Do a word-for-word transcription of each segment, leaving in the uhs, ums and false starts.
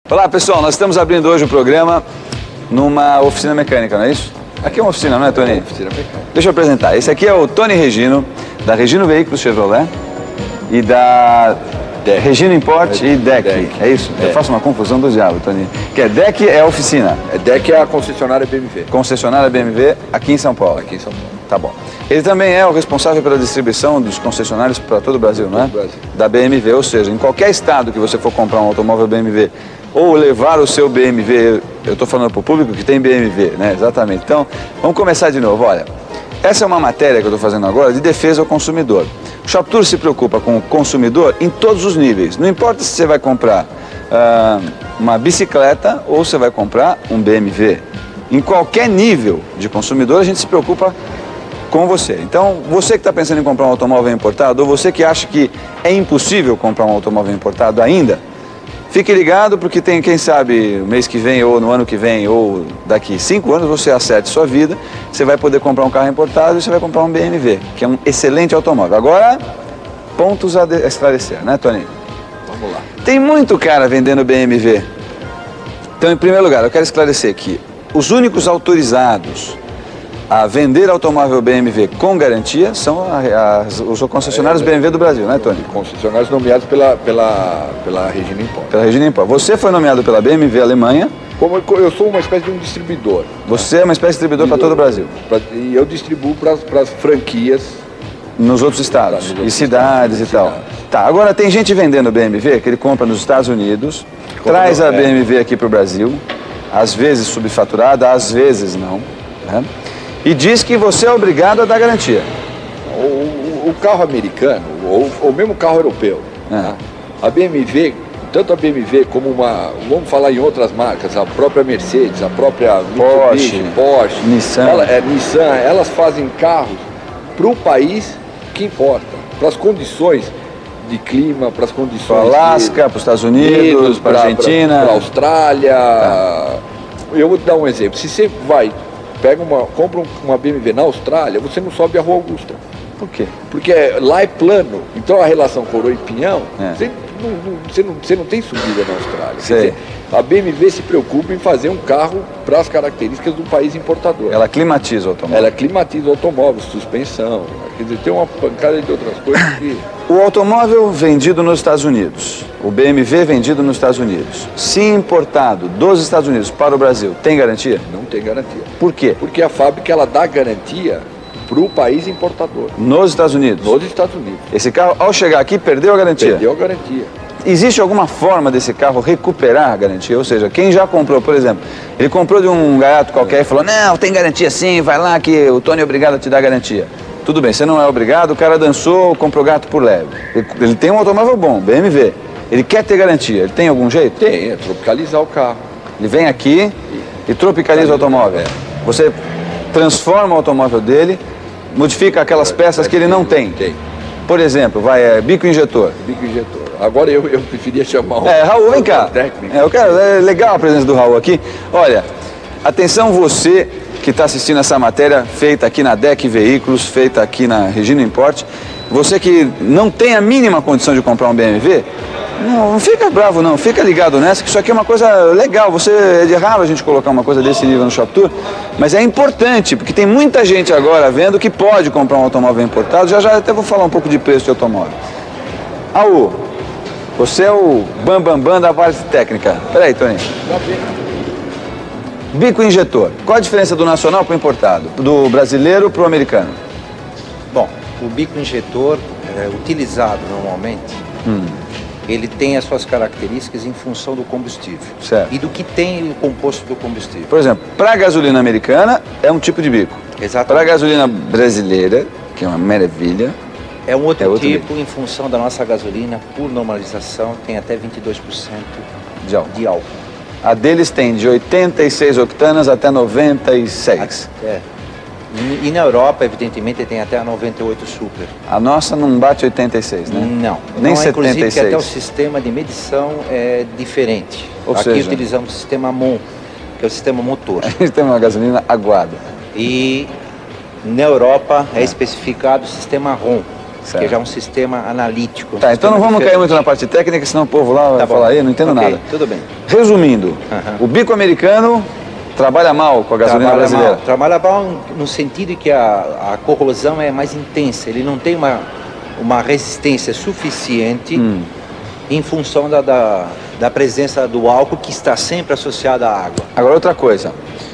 Olá pessoal, nós estamos abrindo hoje o programa numa oficina mecânica, não é isso? Aqui é uma oficina, não é, Tony? É uma oficina mecânica. Deixa eu apresentar. Esse aqui é o Tony Regino, da Regino Veículos Chevrolet e da Deck. Regino Import e Deck. Deck. É isso? É. Eu faço uma confusão do diabo, Tony. Que é Deck é a oficina. É Deck é a concessionária B M W. Concessionária B M W aqui em São Paulo. Aqui em São Paulo. Tá bom. Ele também é o responsável pela distribuição dos concessionários para todo o Brasil, não é? Todo o Brasil. Da B M W, ou seja, em qualquer estado que você for comprar um automóvel B M W ou levar o seu B M W, eu estou falando para o público que tem B M W, né? Exatamente. Então, vamos começar de novo. Olha, essa é uma matéria que eu estou fazendo agora de defesa ao consumidor. O Shoptour se preocupa com o consumidor em todos os níveis. Não importa se você vai comprar ah, uma bicicleta ou você vai comprar um B M W. Em qualquer nível de consumidor, a gente se preocupa com você. Então, você que está pensando em comprar um automóvel importado, ou você que acha que é impossível comprar um automóvel importado ainda, fique ligado porque tem, quem sabe, mês que vem, ou no ano que vem, ou daqui cinco anos, você acerte sua vida, você vai poder comprar um carro importado e você vai comprar um B M W, que é um excelente automóvel. Agora, pontos a esclarecer, né, Tony? Vamos lá. Tem muito cara vendendo B M W. Então, em primeiro lugar, eu quero esclarecer que os únicos autorizados a vender automóvel B M W com garantia são a, as, os concessionários B M W do Brasil, né, Tony? Concessionários nomeados pela, pela, pela Regina Import. Pela Regina Import. Você foi nomeado pela B M W Alemanha. Como eu, eu sou uma espécie de um distribuidor. Você é uma espécie de distribuidor para todo o Brasil. Pra, e eu distribuo para as franquias. Nos outros estados, Nos e outros cidades estados, e tal. cidades. Tá, agora tem gente vendendo B M W que ele compra nos Estados Unidos, traz a é. B M W aqui para o Brasil, às vezes subfaturada, às vezes não, né? E diz que você é obrigado a dar garantia. O, o, o carro americano, ou, ou mesmo o carro europeu, É. né? A B M W, tanto a B M W como uma, vamos falar em outras marcas, a própria Mercedes, a própria Porsche, Mitsubishi, Porsche, Nissan. ela, é, Nissan, elas fazem carros para o país que importa, para as condições de clima, para as condições Para o Alasca, para os Estados Unidos, para a Argentina. para a Austrália. Tá. Eu vou te dar um exemplo. Se você vai, pega uma, compra uma B M W na Austrália, você não sobe a Rua Augusta. Por quê? Porque lá é plano, então a relação coroa e pinhão, É. você, não, não, você, não, você não tem subida na Austrália. Quer Sei. dizer, a B M W se preocupa em fazer um carro para as características do país importador. Ela climatiza o automóvel. Ela climatiza o automóvel, suspensão, quer dizer, tem uma pancada de outras coisas que... O automóvel vendido nos Estados Unidos, o B M W vendido nos Estados Unidos, se importado dos Estados Unidos para o Brasil, tem garantia? não tem garantia. Por quê? Porque a fábrica ela dá garantia para o país importador, Nos Estados Unidos. nos Estados Unidos. Esse carro, ao chegar aqui, perdeu a garantia? Perdeu a garantia. Existe alguma forma desse carro recuperar a garantia? Ou seja, quem já comprou, por exemplo, ele comprou de um gaiato qualquer e falou, não, tem garantia sim, vai lá que o Tony é obrigado a te dar garantia. Tudo bem, você não é obrigado, o cara dançou, comprou gato por leve. Ele, ele tem um automóvel bom, B M W. Ele quer ter garantia, ele tem algum jeito? Tem, é tropicalizar o carro. Ele vem aqui e tropicaliza o automóvel. Você transforma o automóvel dele, modifica aquelas peças que ele não tem. Tem. Por exemplo, vai, é, bico injetor. Bico injetor. Agora eu, eu preferia chamar o... É, Raul, vem cá. técnico. É, eu quero, é legal a presença do Raul aqui. Olha, atenção você que está assistindo essa matéria feita aqui na Deck Veículos, feita aqui na Regina Import. Você que não tem a mínima condição de comprar um B M W, não, não fica bravo não, fica ligado nessa, que isso aqui é uma coisa legal. Você, é de raro a gente colocar uma coisa desse nível no Shoptour, mas é importante, porque tem muita gente agora vendo que pode comprar um automóvel importado. Já já até vou falar um pouco de preço de automóvel. Raul, você é o bambambam bam, bam da parte técnica. Peraí, Tony. Bico injetor. Qual a diferença do nacional para o importado? Do brasileiro para o americano? Bom, o bico injetor é utilizado normalmente, Hum. ele tem as suas características em função do combustível. Certo. E do que tem o composto do combustível. Por exemplo, para a gasolina americana é um tipo de bico. Para a Exatamente. gasolina brasileira, que é uma maravilha, É um outro, é outro tipo em função da nossa gasolina, por normalização, tem até vinte e dois por cento de álcool. de álcool. A deles tem de oitenta e seis octanas até noventa e seis. É. E, e na Europa, evidentemente, tem até a noventa e oito super. A nossa não bate oitenta e seis, né? Não. Nem não é, inclusive, que setenta e até o seis. sistema de medição é diferente. Ou Aqui seja- utilizamos o sistema M O N, que é o sistema motor. A gente tem uma gasolina aguada. E na Europa é especificado o sistema R O N, Certo. que já é um sistema analítico. Um Tá, então não vamos diferente. cair muito na parte técnica, senão o povo lá vai Tá bom. falar aí, não entendo Ok, nada. tudo bem. Resumindo, Aham. o bico americano trabalha mal com a gasolina Trabalha brasileira. mal. Trabalha mal no sentido que a, a corrosão é mais intensa, ele não tem uma, uma resistência suficiente Hum. em função da, da, da presença do álcool que está sempre associada à água. Agora outra coisa,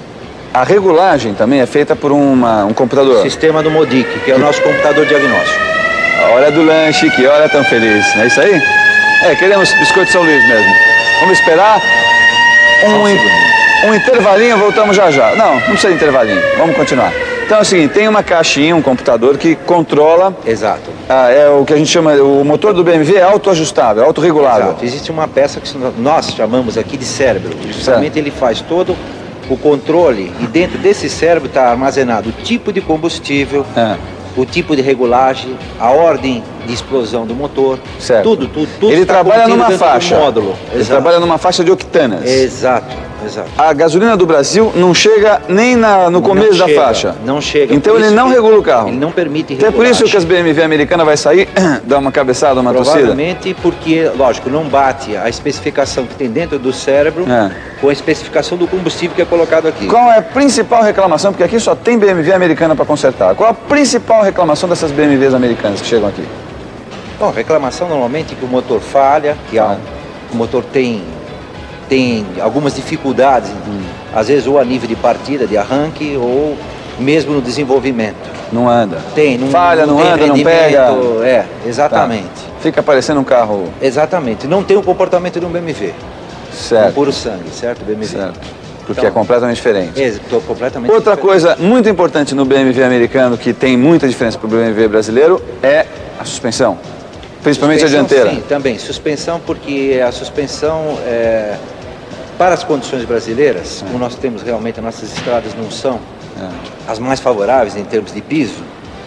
a regulagem também é feita por uma, um computador. Sistema do Modic, que é o nosso computador diagnóstico. A hora do lanche, que hora tão feliz, não é isso aí? É, queremos biscoito São Luís mesmo. Vamos esperar Só um, um in- segundinho. um intervalinho, voltamos já já. Não, não precisa de intervalinho, vamos continuar. Então é o seguinte, tem uma caixinha, um computador que controla, Exato. ah, é o que a gente chama, o motor do B M V é autoajustável, autorregulável. Exato. Existe uma peça que nós chamamos aqui de cérebro. E justamente ele faz todo o controle e dentro desse cérebro está armazenado o tipo de combustível, É. o tipo de regulagem, a ordem de explosão do motor, Certo. tudo, tudo, tudo Ele está trabalha contido numa dentro do faixa. módulo. Ele Exato. trabalha numa faixa de octanas. Exato, exato. A gasolina do Brasil não chega nem na- no começo Não da chega, faixa. Não chega. Então Por ele isso não que regula o carro. Ele não permite Então é por isso regulagem. que as B M W americanas vai sair, dar uma cabeçada, uma torcida. Provavelmente porque, lógico, não bate a especificação que tem dentro do cérebro É. com a especificação do combustível que é colocado aqui. Qual é a principal reclamação? Porque aqui só tem B M W americana para consertar. Qual a principal reclamação dessas B M Ws americanas que chegam aqui? Bom, reclamação normalmente que o motor falha, que Ah. a- o motor tem, tem algumas dificuldades, Hum. às vezes ou a nível de partida, de arranque, ou mesmo no desenvolvimento. Não anda. Tem, não, Falha, não, tem anda, não pega. rendimento, É, exatamente. Tá. Fica parecendo um carro Exatamente. Não tem o comportamento de um B M W. Um certo. puro sangue, certo? B M W. Certo. Porque Então, é completamente diferente. Estou completamente Outra diferente. coisa muito importante no B M W americano, que tem muita diferença para o B M W brasileiro, é a suspensão. Principalmente Suspensão, a dianteira. Sim, também. Suspensão, porque a suspensão, é, para as condições brasileiras, como nós temos realmente, as nossas estradas não são É. as mais favoráveis em termos de piso,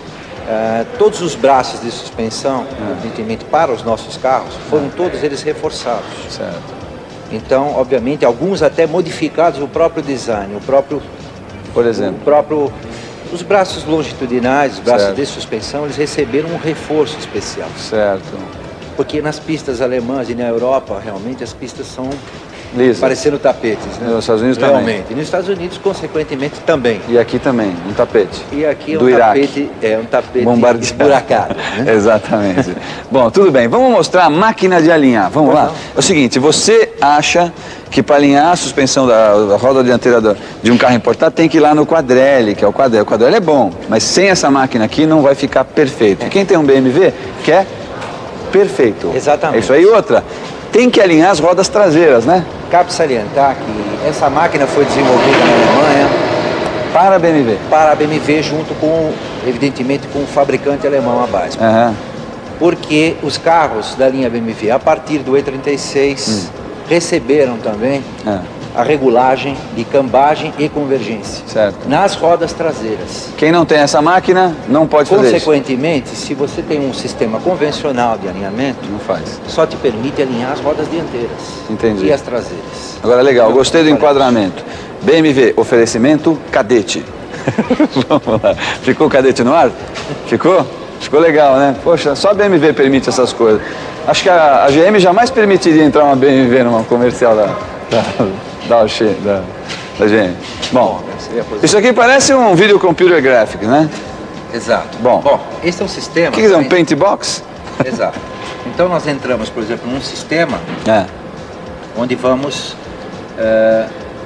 é, todos os braços de suspensão, evidentemente, para os nossos carros, foram todos eles reforçados. Certo. Então, obviamente, alguns até modificados o próprio design, o próprio, Por o exemplo. próprio os braços longitudinais, os braços Certo. de suspensão, eles receberam um reforço especial. Certo. Porque nas pistas alemãs e na Europa, realmente, as pistas são Lisa. parecendo tapetes, né? Nos Estados Unidos também. realmente. E nos Estados Unidos, consequentemente, também. E aqui também, um tapete. E aqui é Do um Iraque. tapete, é um tapete Bombardeado. esburacado. Né? Exatamente. Bom, tudo bem. Vamos mostrar a máquina de alinhar. Vamos lá? É o seguinte, você acha que para alinhar a suspensão da, da roda dianteira do- de um carro importado tem que ir lá no Quadrelli, que é o Quadrelli. O Quadrelli é bom, mas sem essa máquina aqui não vai ficar perfeito. E quem tem um B M W quer perfeito. Exatamente. É isso aí. Outra, tem que alinhar as rodas traseiras, né? Cabe salientar que essa máquina foi desenvolvida na Alemanha Para a B M W. para a B M W junto com, evidentemente, com o fabricante alemão a base. Aham. Porque os carros da linha B M W, a partir do E trinta e seis, receberam também Ah, a regulagem de cambagem e convergência certo. nas rodas traseiras. Quem não tem essa máquina não pode fazer isso. Consequentemente, se você tem um sistema convencional de alinhamento, Não faz. só te permite alinhar as rodas dianteiras Entendi. e as traseiras. Agora legal, gostei do Olha. enquadramento. B M W, oferecimento cadete. Vamos lá. Ficou o cadete no ar?Ficou? Ficou legal, né? Poxa, só a B M W permite essas coisas. Acho que a, a G M jamais permitiria entrar uma B M W numa comercial da, da, da, Oxê, da, da G M. Bom, Seria positivo. isso aqui parece um video computer graphics, né? Exato. Bom. Bom, esse é um sistema... O que, que é um também- paint box? Exato. Então nós entramos, por exemplo, num sistema É, onde vamos... eh,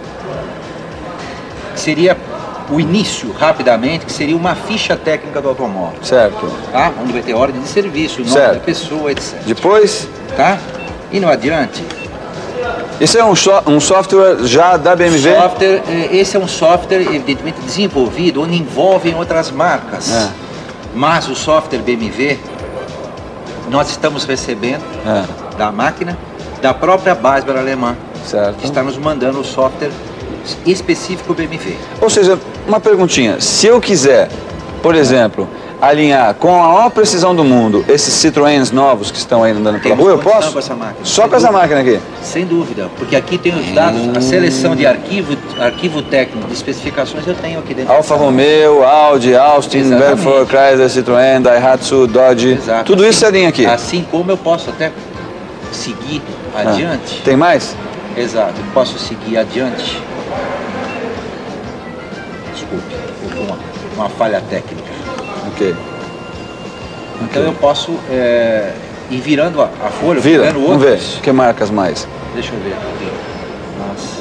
seria o início, rapidamente, que seria uma ficha técnica do automóvel, certo. tá? Onde vai ter ordem de serviço, o nome Certo. da pessoa, etcétera. Depois, Tá? E no adiante, isso é um, so- um software já da B M W? software, eh, esse é um software evidentemente desenvolvido onde envolvem outras marcas. É. Mas o software B M W nós estamos recebendo É, da máquina da própria Basler alemã, certo. que está nos mandando o software específico B M W. Ou seja, uma perguntinha. Se eu quiser, por exemplo, alinhar com a maior precisão do mundo esses Citroëns novos que estão aí andando pela rua, eu posso? Com essa máquina. Só Sem com essa dúvida. máquina aqui? Sem dúvida, porque aqui tem os dados, a seleção de arquivo, arquivo técnico, de especificações eu tenho aqui dentro. Alfa Romeo, Audi, Austin, Exatamente. Belfort, Chrysler, Citroën, Daihatsu, Dodge, Exato. tudo isso você alinha aqui. Assim como eu posso até seguir Ah, adiante. tem mais? Exato, eu posso seguir adiante. Desculpe, houve uma, uma falha técnica. Ok. Então eu posso é, ir virando a, a folha, Vira, virando vamos ver. outros. Que marcas mais? Deixa eu ver aqui. Nossa.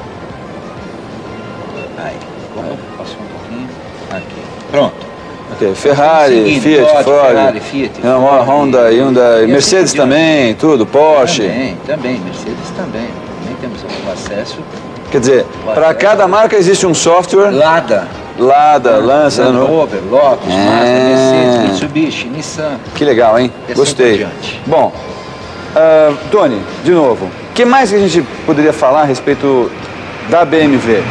Aí, vamos passar um pouquinho. Aqui. Pronto. Ok, Ferrari, Seguinte, Fiat, Dodge, Ford, Ferrari, Fiat, não, Ford, Honda, e- Hyundai, e assim Mercedes por diante. também, tudo, Porsche. Também, também, Mercedes também. Também temos o acesso. Quer dizer, para cada marca existe um software, Lada, Lada, Lança, Land no- Rover, Lotus, É. Mazda, Mercedes, Mitsubishi, Nissan. que legal, hein? E assim Gostei. por diante. Bom, ah, Tony, de novo, o que mais que a gente poderia falar a respeito da B M W?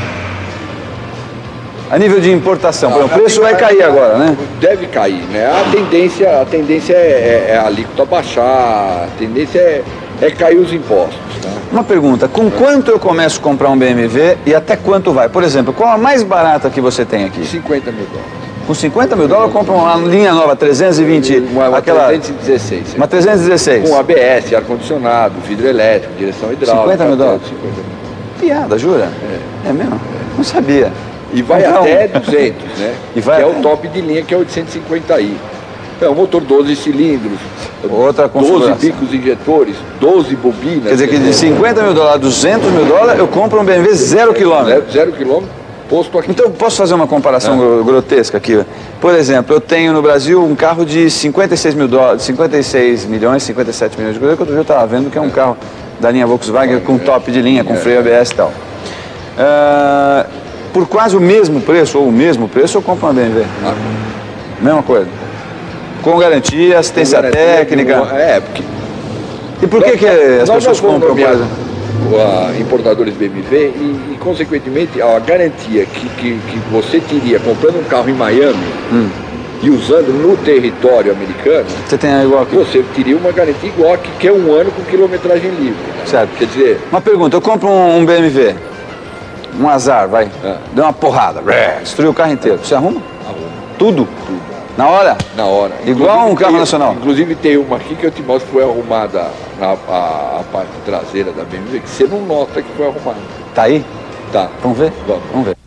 A nível de importação, por exemplo, o preço vai cair agora, né? Deve cair, né? A tendência, a tendência é, é, é a alíquota baixar, a tendência é, é cair os impostos. Né? Uma pergunta, com quanto eu começo a comprar um B M W e até quanto vai? Por exemplo, qual a mais barata que você tem aqui? cinquenta mil dólares. Com cinquenta mil dólares eu compro uma linha nova, trezentos e vinte, Uma, uma aquela, trezentos e dezesseis. uma trezentos e dezesseis. Com A B S, ar-condicionado, vidro elétrico, direção hidráulica. cinquenta mil dólares? cinquenta mil. Piada, jura? É, é mesmo? Não sabia. E vai Então- até duzentos, né? E vai que é até- o top de linha, que é oitocentos e cinquenta i. É um motor doze cilindros, Outra doze configuração. bicos injetores, doze bobinas. Quer dizer que de cinquenta mil dólares a duzentos mil dólares eu compro um B M W zero quilômetro. Zero, zero quilômetro, posto aqui. Então eu posso fazer uma comparação gro- grotesca aqui. Por exemplo, eu tenho no Brasil um carro de cinquenta e seis mil dólares, cinquenta e seis milhões, cinquenta e sete milhões de coisa, que outro dia eu estava vendo que é um carro da linha Volkswagen com top de linha, com freio A B S e tal. Ah, por quase o mesmo preço, ou o mesmo preço, eu compro uma B M W. Ah, Mesma coisa. Com garantia, assistência com garantia, técnica. com- É, porque E por que, que as nós pessoas já fomos compram, por nomeados, exemplo? ah, importadores B M W e, e, consequentemente, a garantia que, que, que você teria comprando um carro em Miami Hum. e usando no território americano, Você tem igual aqui? você teria uma garantia igual aqui, que é um ano com quilometragem livre. Né? Certo. Quer dizer, Uma pergunta, eu compro um, um B M W, um azar, vai, É. deu uma porrada, destruiu o carro inteiro. Você arruma? arruma Tudo? tudo. Na hora? Na hora. Igual Inclusive, um carro tem- nacional. Inclusive tem uma aqui que eu te mostro que foi arrumada na a, a parte traseira da B M W, que você não nota que foi arrumada. Tá aí? Tá. Vamos ver? Vamos. Vamos ver.